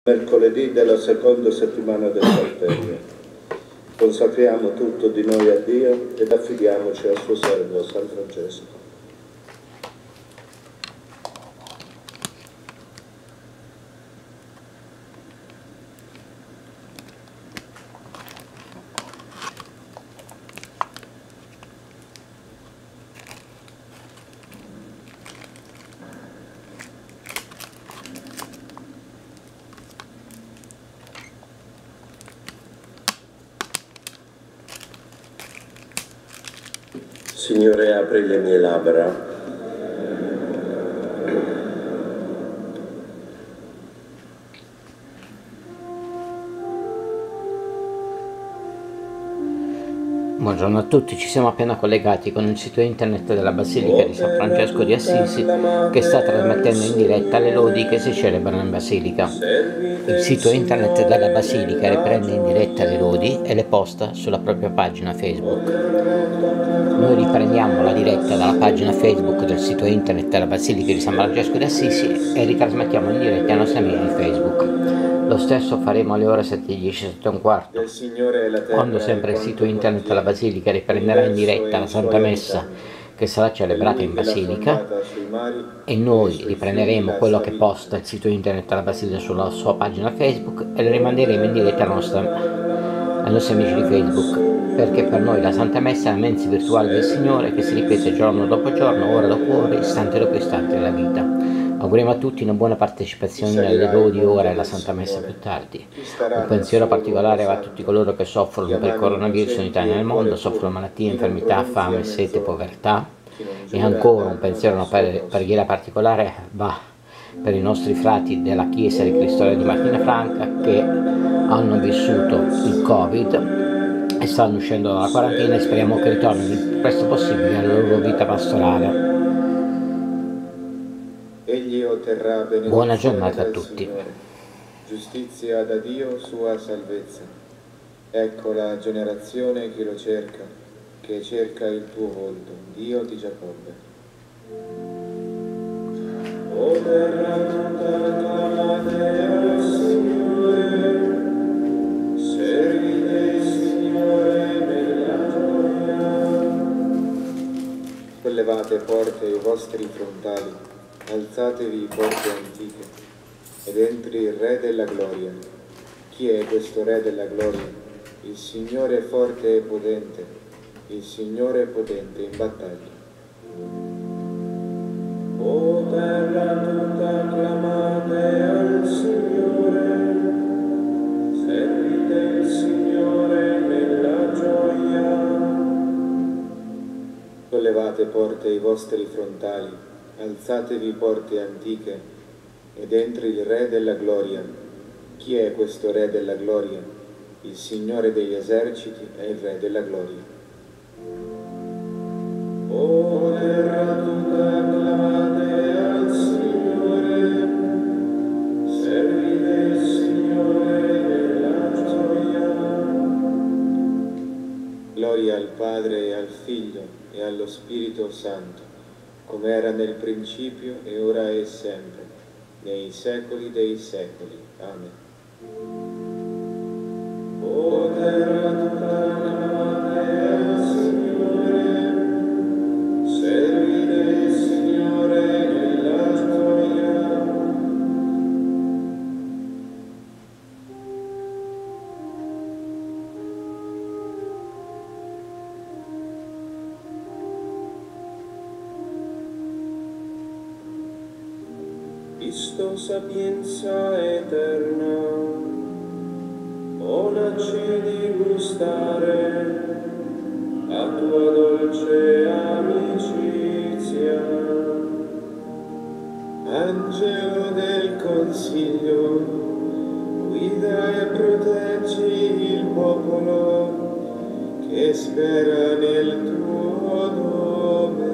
Mercoledì della seconda settimana del Salterio. Consacriamo tutto di noi a Dio ed affidiamoci al suo servo San Francesco. Signore, apri le mie labbra. Buongiorno a tutti, ci siamo appena collegati con il sito internet della Basilica di San Francesco di Assisi che sta trasmettendo in diretta le lodi che si celebrano in Basilica. Il sito internet della Basilica riprende in diretta le lodi e le posta sulla propria pagina Facebook. Noi riprendiamo la diretta dalla pagina Facebook del sito internet della Basilica di San Francesco di Assisi e ritrasmettiamo in diretta ai nostri amici di Facebook. Lo stesso faremo alle ore 7:10, 7:15, quando sempre il sito internet della Basilica riprenderà in diretta la Santa Messa che sarà celebrata in Basilica e noi riprenderemo quello che posta il sito internet della Basilica sulla sua pagina Facebook e lo rimanderemo in diretta ai nostri amici di Facebook, perché per noi la Santa Messa è la mensa virtuale del Signore che si ripete giorno dopo giorno, ora dopo ora, istante dopo istante della vita. Auguriamo a tutti una buona partecipazione alle lodi ora e alla Santa Messa più tardi. Un pensiero particolare va a tutti coloro che soffrono per il coronavirus in Italia e nel mondo, soffrono malattie, infermità, fame, sete, povertà. E ancora un pensiero, una preghiera particolare va per i nostri frati della Chiesa di Cristo Re di Martina Franca che hanno vissuto il Covid e stanno uscendo dalla quarantena e speriamo che ritornino il più presto possibile alla loro vita pastorale. Buona giornata a tutti. Signore. Giustizia da Dio, sua salvezza. Ecco la generazione che lo cerca, che cerca il tuo volto, Dio di Giacobbe. O terra tutta acclamate al Signore, servi del Signore nella gioia. Sollevate porte i vostri frontali, alzatevi porte antiche, ed entri il Re della Gloria. Chi è questo Re della Gloria? Il Signore forte e potente, il Signore potente in battaglia. O terra tutta acclamate al Signore, servi del Signore nella gioia. Sollevate porte i vostri frontali, alzatevi porte antiche, ed entri il Re della Gloria. Chi è questo Re della Gloria? Il Signore degli eserciti è il Re della Gloria. O terra tutta acclamate al Signore, servi del Signore nella gioia. Gloria al Padre e al Figlio e allo Spirito Santo, come era nel principio e ora e sempre, nei secoli dei secoli. Amen. O terra tutta acclamate al Signore, servi del Signore nella gioia. Cristo sapienza eterna, onaci di gustare a tua dolce amicizia. Angelo del consiglio, guida e proteggi il popolo che spera nel tuo nome.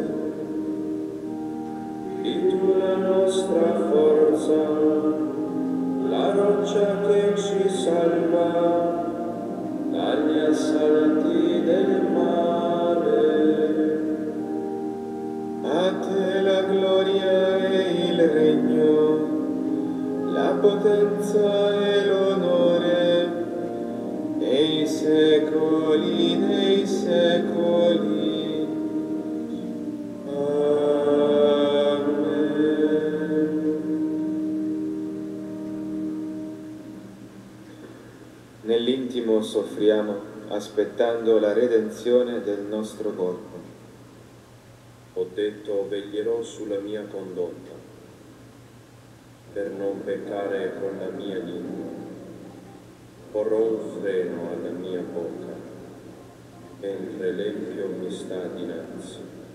Tu la nostra forza, la roccia che ci salva dagli assalti del male. A te la gloria e il regno, la potenza e l'onore nei secoli dei secoli. Amen. Nell'intimo soffriamo, aspettando la redenzione del nostro corpo. Ho detto, veglierò sulla mia condotta, per non peccare con la mia lingua. Porrò un freno alla mia bocca, mentre l'empio mi sta dinanzi.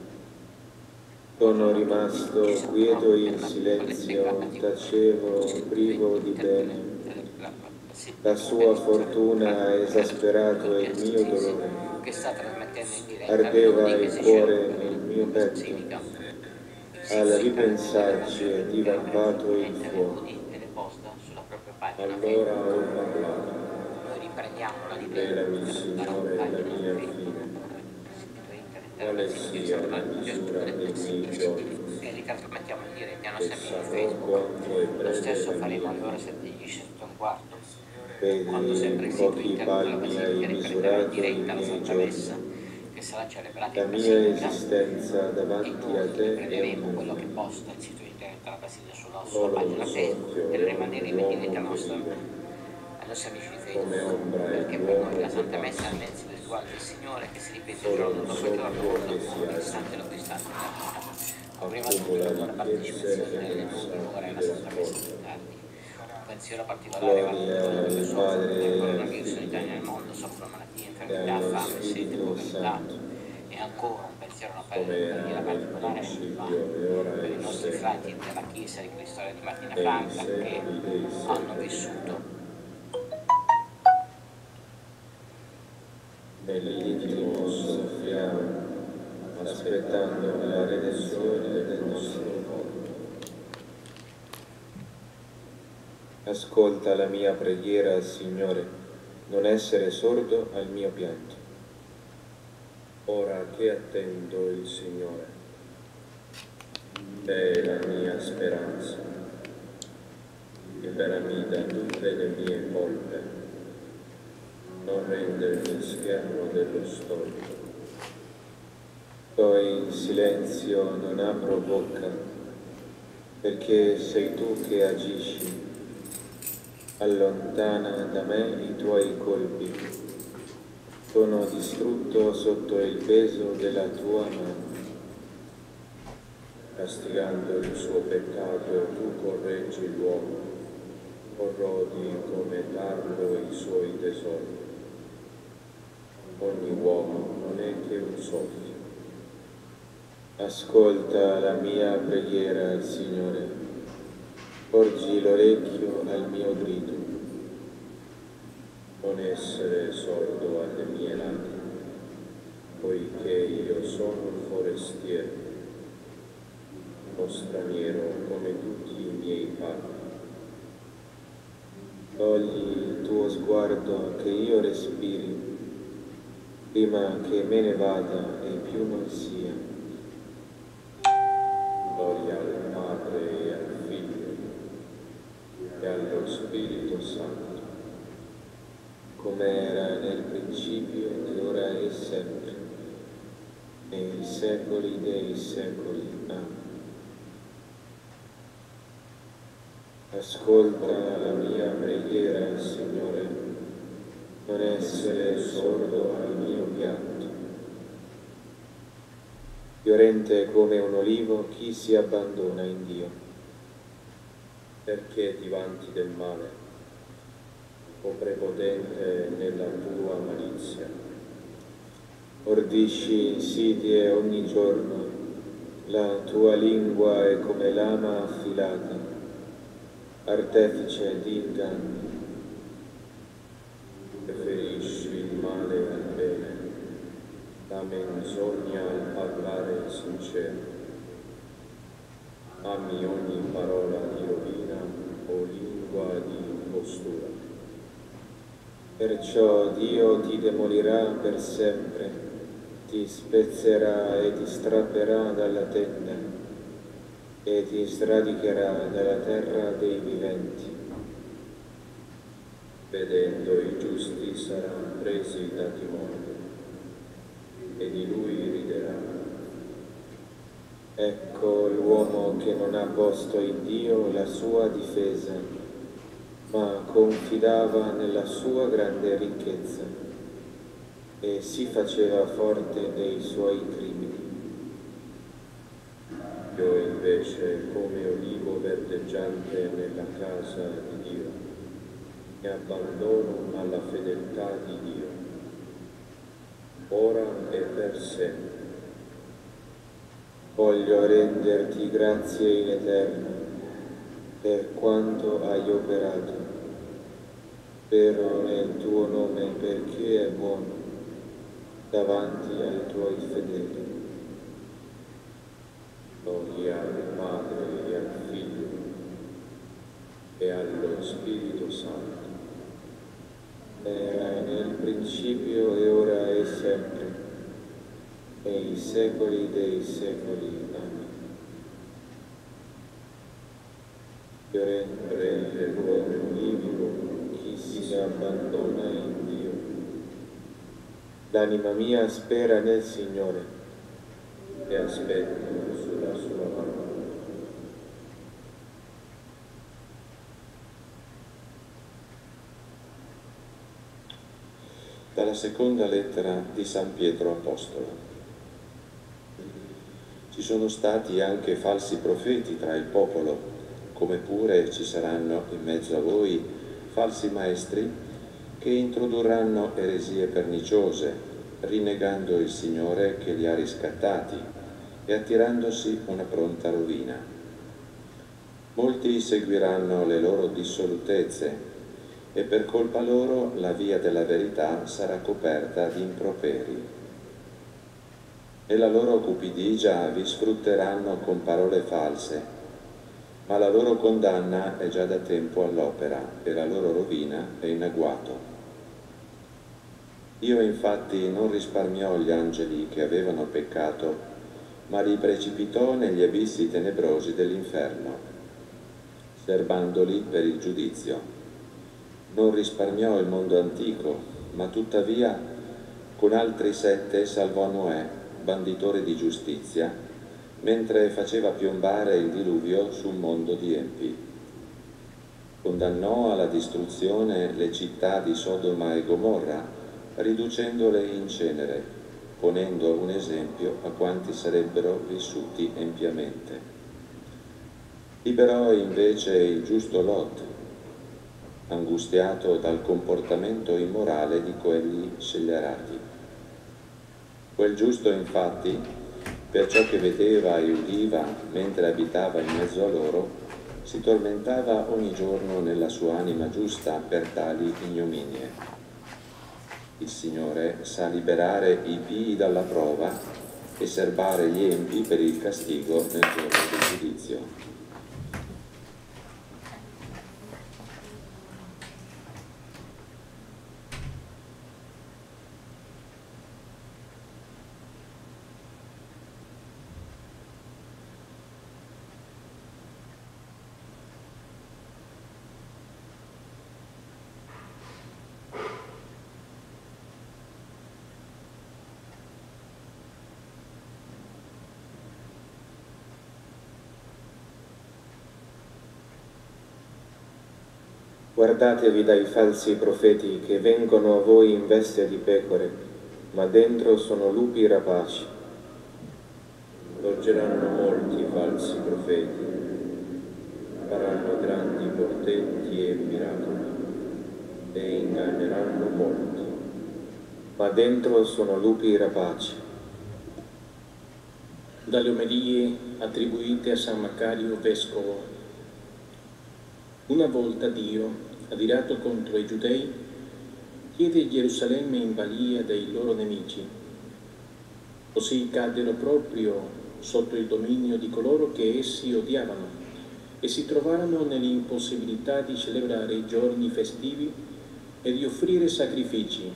Sono rimasto quieto in silenzio, tacevo, privo di bene. La sua fortuna ha esasperato il mio dolore. Ardeva il cuore nel mio petto. Al ripensarci è divampato il fuoco. Allora ho parlato. Rivelami, Signore, la mia fine. Quale sia la misura dei miei giorni, E ritrasmettiamo in diretta e sarò quanto è lo stesso breve la faremo mia alle ore vita. 16:15. Vedi pochi palmi hai misurato i diretta la miei Santa giorni. Messa che sarà celebrata La in mia Basilica, esistenza e davanti a noi te è prenderemo un quello che film. posta il sito internet della Basilica sulla sua Solo un pagina Facebook soffio e è le un rimaneremo in diretta uomo ai che vive, nostri amici di come Facebook, ombra è perché per l'uomo noi la che Santa Messa è passa. il mezzo virtuale del Signore che si ripete Solo giorno un dopo giorno, soffio che si istante dopo istante. Prima di tutto accumula con la ricchezze partecipazione e delle non nuove sa ore chi alla le Santa Messa più raccolga. tardi. Un pensiero particolare va a tutte Gloria coloro che al soffrono Padre per e al coronavirus in Italia e nel Figlio mondo, soffrono malattie, e infermità, allo fame, sete, Spirito povertà. Santo, E ancora un pensiero, una come era preghiera nel particolare principio e ora per i e nostri sempre, frati della Chiesa di Cristo di Martina nei Franca che secoli dei hanno secoli. vissuto nell'intimo soffriamo, aspettando la redenzione del nostro corpo. Ascolta la mia preghiera, Signore, non essere sordo al mio pianto. Ora che attendo il Signore, è la mia speranza. Liberami da tutte le mie colpe, non rendermi schermo dello storto. Sto in silenzio, non apro bocca, perché sei tu che agisci. Allontana da me i tuoi colpi. Sono distrutto sotto il peso della tua mano. Castigando il suo peccato, tu correggi l'uomo, corrodi come tarlo i suoi tesori. Ogni uomo non è che un soffio. Ascolta la mia preghiera, Signore. Porgi l'orecchio al mio grido. Non essere sordo alle mie lacrime, poiché io sono un forestiero, uno straniero come tutti i miei padri. Togli il tuo sguardo che io respiri, prima che me ne vada e più non sia. Gloria al Padre e al Figlio e allo Spirito Santo, come era nel principio ed ora e sempre, nei secoli dei secoli. Amen. Ascolta la mia preghiera, Signore, non essere sordo al mio pianto. Fiorente come un olivo chi si abbandona in Dio. perché ti vanti del male, o prepotente nella tua malizia. Ordisci insidie ogni giorno, la tua lingua è come lama affilata, artefice di inganni. Preferisci il male al bene, la menzogna al parlare sincero. Ami ogni parola di rovina o lingua di impostura. Perciò Dio ti demolirà per sempre, ti spezzerà e ti strapperà dalla tenda e ti sradicherà dalla terra dei viventi. Vedendo i giusti saranno presi da timore, e di lui rideranno. Ecco l'uomo che non ha posto in Dio la sua difesa, ma confidava nella sua grande ricchezza e si faceva forte dei suoi crimini. Io invece, come olivo verdeggiante nella casa di Dio, mi abbandono alla fedeltà di Dio, ora e per sempre. Voglio renderti grazie in eterno per quanto hai operato. Spero nel tuo nome perché è buono davanti ai tuoi fedeli. Gloria al Padre e al Figlio e allo Spirito Santo. Era nel principio e ora e sempre, nei secoli dei secoli. Amen. Prende l'uomo livido chi si abbandona in Dio. L'anima mia spera nel Signore e aspetto sulla sua parola. Dalla seconda lettera di San Pietro Apostolo. Ci sono stati anche falsi profeti tra il popolo, come pure ci saranno in mezzo a voi falsi maestri che introdurranno eresie perniciose, rinnegando il Signore che li ha riscattati e attirandosi una pronta rovina. Molti seguiranno le loro dissolutezze e per colpa loro la via della verità sarà coperta di improperi. E la loro cupidigia vi sfrutteranno con parole false, ma la loro condanna è già da tempo all'opera e la loro rovina è in agguato. Dio infatti non risparmiò gli angeli che avevano peccato, ma li precipitò negli abissi tenebrosi dell'inferno, serbandoli per il giudizio. Non risparmiò il mondo antico, ma tuttavia con altri 7 salvò Noè, banditore di giustizia, mentre faceva piombare il diluvio su un mondo di empi. Condannò alla distruzione le città di Sodoma e Gomorra, riducendole in cenere, ponendo un esempio a quanti sarebbero vissuti empiamente. Liberò invece il giusto Lot, angustiato dal comportamento immorale di quelli scellerati. Quel giusto, infatti, per ciò che vedeva e udiva mentre abitava in mezzo a loro, si tormentava ogni giorno nella sua anima giusta per tali ignominie. Il Signore sa liberare i pii dalla prova e serbare gli empi per il castigo nel giorno del giudizio. Guardatevi dai falsi profeti che vengono a voi in veste di pecore, ma dentro sono lupi rapaci. Sorgeranno molti falsi profeti, faranno grandi portenti e miracoli, e inganneranno molti. Ma dentro sono lupi rapaci. Dalle omelie attribuite a San Macario Vescovo. Una volta Dio, adirato contro i Giudei, diede Gerusalemme in balia dei loro nemici. Così caddero proprio sotto il dominio di coloro che essi odiavano e si trovarono nell'impossibilità di celebrare i giorni festivi e di offrire sacrifici.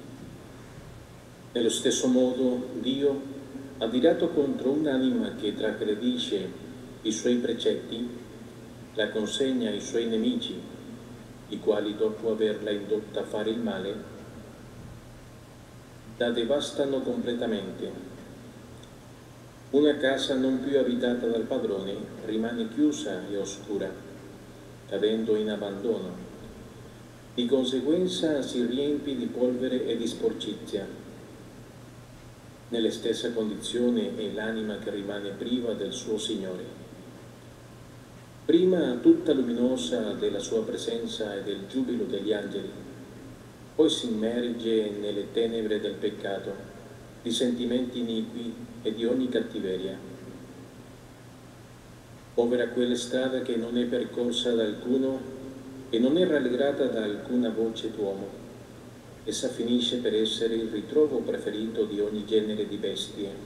Nello stesso modo Dio, adirato contro un'anima che trasgredisce i suoi precetti, la consegna ai suoi nemici i quali dopo averla indotta a fare il male, la devastano completamente. Una casa non più abitata dal padrone rimane chiusa e oscura, cadendo in abbandono. Di conseguenza si riempie di polvere e di sporcizia. Nella stessa condizione è l'anima che rimane priva del suo Signore. Prima tutta luminosa della sua presenza e del giubilo degli angeli, poi si immerge nelle tenebre del peccato, di sentimenti iniqui e di ogni cattiveria. Povera quella strada che non è percorsa da alcuno e non è rallegrata da alcuna voce d'uomo. Essa finisce per essere il ritrovo preferito di ogni genere di bestie.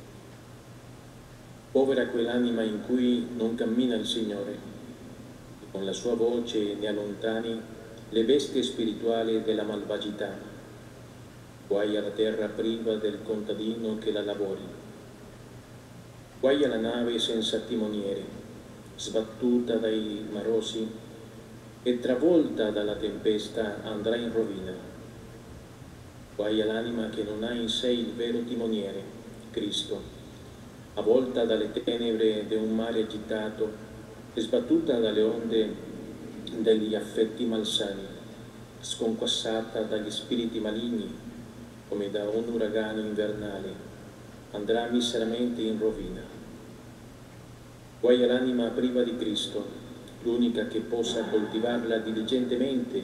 Povera quell'anima in cui non cammina il Signore, e con la sua voce ne allontani le bestie spirituali della malvagità. Guai alla terra priva del contadino che la lavori. Guai alla nave senza timoniere, sbattuta dai marosi e travolta dalla tempesta andrà in rovina. Guai all'anima che non ha in sé il vero timoniere, Cristo, avvolta dalle tenebre di un mare agitato e sbattuta dalle onde degli affetti malsani, sconquassata dagli spiriti maligni come da un uragano invernale, andrà miseramente in rovina. Guai all'anima priva di Cristo, l'unica che possa coltivarla diligentemente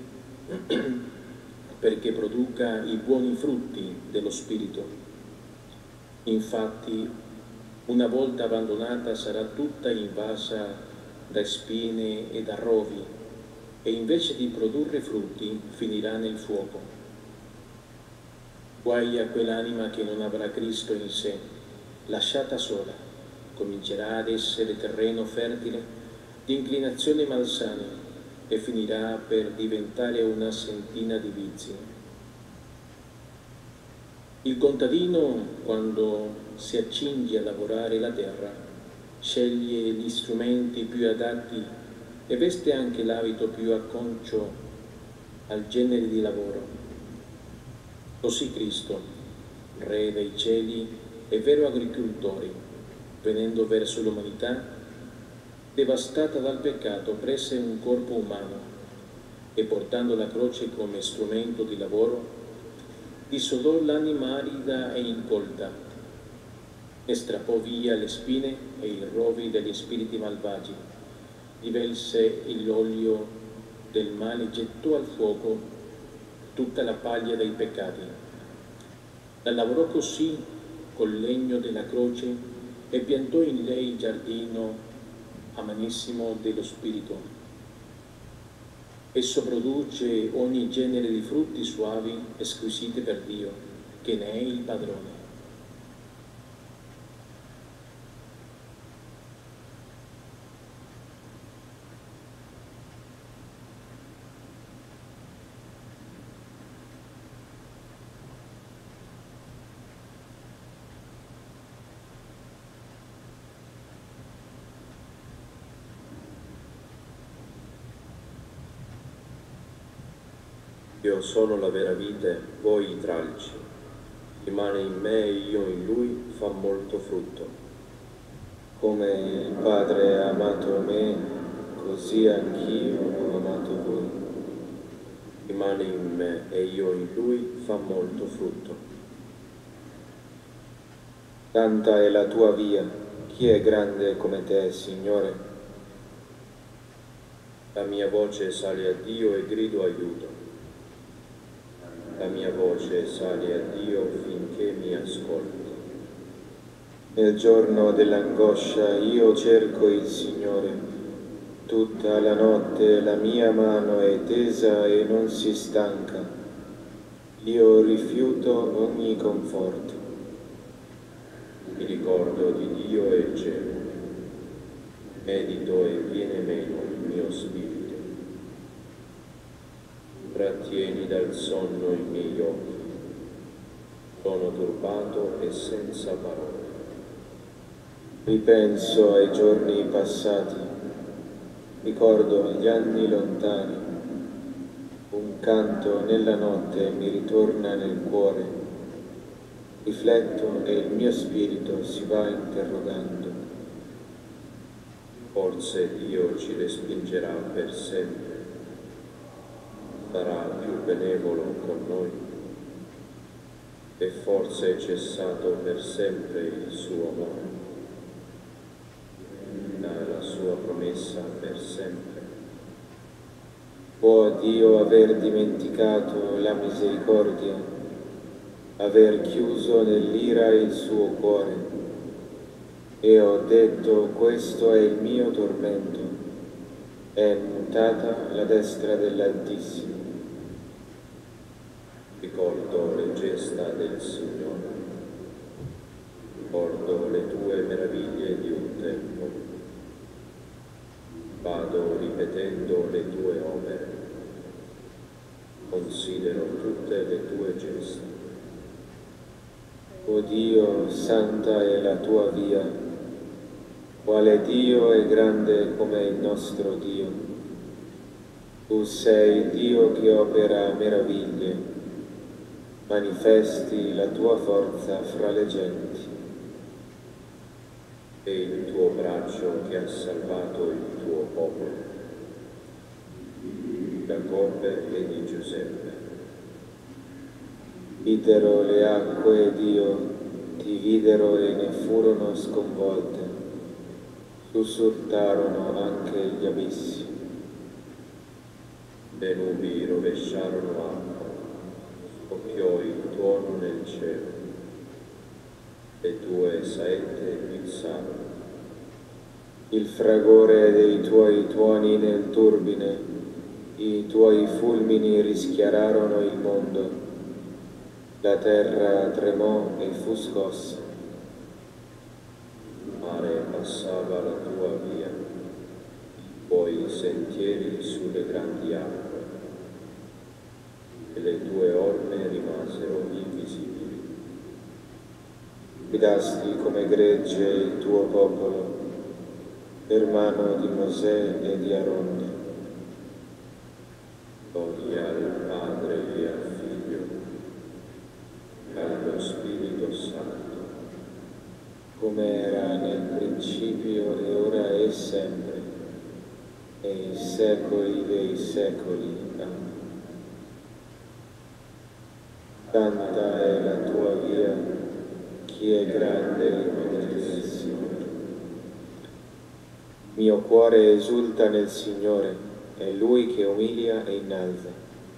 perché produca i buoni frutti dello Spirito. Infatti, una volta abbandonata sarà tutta invasa da spine e da rovi e invece di produrre frutti finirà nel fuoco. Guai a quell'anima che non avrà Cristo in sé, lasciata sola, comincerà ad essere terreno fertile di inclinazioni malsane e finirà per diventare una sentina di vizi. Il contadino, quando si accinge a lavorare la terra, sceglie gli strumenti più adatti e veste anche l'abito più acconcio al genere di lavoro. Così Cristo, Re dei cieli e vero agricoltore, venendo verso l'umanità, devastata dal peccato, prese un corpo umano e portando la croce come strumento di lavoro, dissolò l'anima arida e incolta, e strappò via le spine e i rovi degli spiriti malvagi, divelse l'olio del male, gettò al fuoco tutta la paglia dei peccati. La lavorò così col legno della croce e piantò in lei il giardino amanissimo dello Spirito. Esso produce ogni genere di frutti suavi e squisiti per Dio, che ne è il padrone. Io sono la vera vite, voi i tralci. Rimane in me e io in lui, fa molto frutto. Come il Padre ha amato me, così anch'io ho amato voi. Rimane in me e io in lui, fa molto frutto. Tanta è la tua via, chi è grande come te, Signore? La mia voce sale a Dio e grido aiuto. La mia voce sale a Dio finché mi ascolti. Nel giorno dell'angoscia io cerco il Signore. Tutta la notte la mia mano è tesa e non si stanca. Io rifiuto ogni conforto. Mi ricordo di Dio e il cielo. Medito e viene meno il mio spirito. Trattieni dal sonno i miei occhi. Sono turbato e senza parole. Ripenso ai giorni passati, ricordo gli anni lontani, canto nella notte mi ritorna nel cuore, rifletto e il mio spirito si va interrogando. Forse Dio ci respingerà per sempre, sarà più benevolo con noi, e forse è cessato per sempre il suo amore, la sua promessa per sempre. Può Dio aver dimenticato la misericordia, aver chiuso nell'ira il suo cuore? E ho detto, questo è il mio tormento, è mutata la destra dell'Altissimo. Ricordo le gesta del Signore, ricordo le tue meraviglie di un tempo, vado ripetendo le tue opere, considero tutte le tue gesta. O Dio, santa è la tua via, quale Dio è grande come il nostro Dio. Tu sei Dio che opera meraviglie, manifesti la tua forza fra le genti. E il tuo braccio che ha salvato il tuo popolo, di Giacobbe e di Giuseppe. Videro le acque, Dio, ti videro e ne furono sconvolte, sussultarono anche gli abissi. Le nubi rovesciarono acqua, scoppiò il tuono nel cielo, le tue saette guizzarono. Il fragore dei tuoi tuoni nel turbine, i tuoi fulmini rischiararono il mondo, la terra tremò e fu scossa. Il mare passava la tua via, i tuoi sentieri sulle grandi acque, e le tue orme rimasero invisibili. Guidasti come gregge il tuo popolo, per mano di Mosè e di Aronne. Gloria al Padre e al Figlio e allo Spirito Santo, come era nel principio e ora e sempre, e i secoli dei secoli. Amen. Santa è la tua via, chi è grande come il Signore. Mio cuore esulta nel Signore, è Lui che umilia e innalza.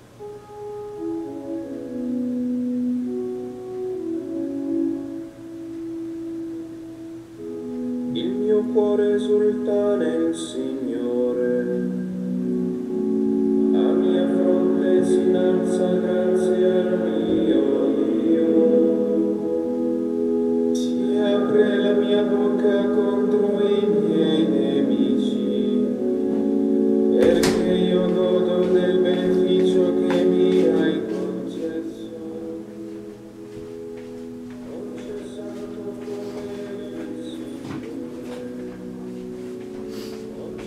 il mio cuore esulta nel Signore, la mia fronte si innalza grazie al mio Dio. Si apre la mia bocca contro i miei nemici, perché io godo del beneficio che mi hai concesso. Non cessato come il Signore, non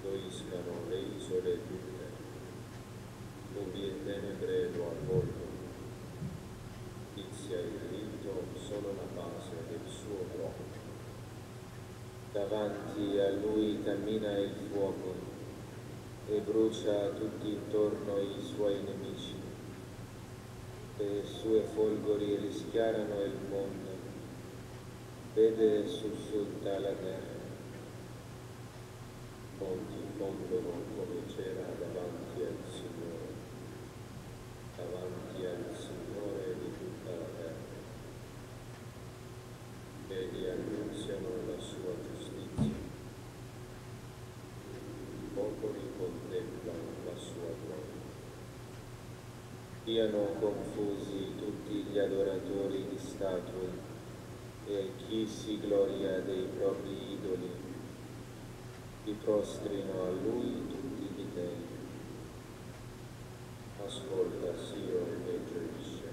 gioiscano le isole tutte, nubi e tenebre lo avvolgono, inizia il rito solo la base del suo uomo. Davanti a lui cammina il fuoco e brucia tutti intorno i suoi nemici. Le sue folgori rischiarano il mondo, vede sussulta la terra. Monti fondono come cera davanti al Signore di tutta la terra. E gli annunziano la sua giustizia. I popoli contemplano la sua gloria. Siano confusi tutti gli adoratori di statue e chi si gloria dei propri idoli. Si prostrino a lui tutti gli dei. Ascolta Sion e gioisce,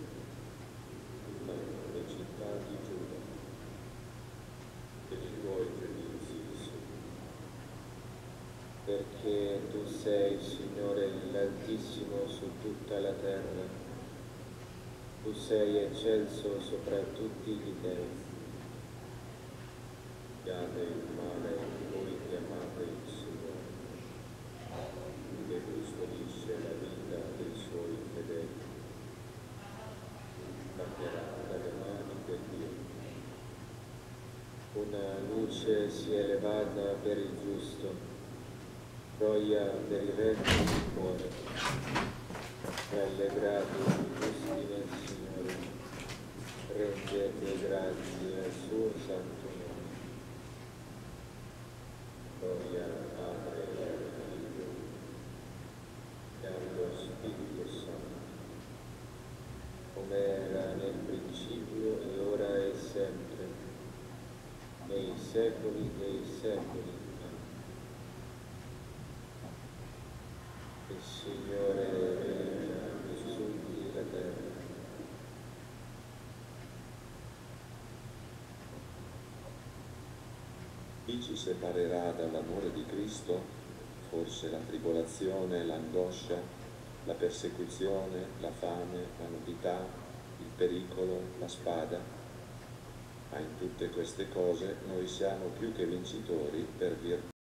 le città di Giuda, per i tuoi giudizi, perché tu sei, Signore, l'Altissimo su tutta la terra, tu sei eccelso sopra tutti gli dei. Odiate il male, voi che amate il Signore, che custodisce la vita dei suoi fedeli, scapperà dalle mani del Dio. Una luce si è elevata per il giusto, gioia per i retti di cuore. Rallegrati i giusti nel Signore, rendete grazie al suo santo nome. Gloria al Padre e al Figlio e allo Spirito Santo, come era nel principio e ora e sempre, nei secoli dei secoli. Il Signore regna su la terra. Chi ci separerà dall'amore di Cristo? Forse la tribolazione, l'angoscia, la persecuzione, la fame, la nudità, il pericolo, la spada? Ma in tutte queste cose noi siamo più che vincitori per virtù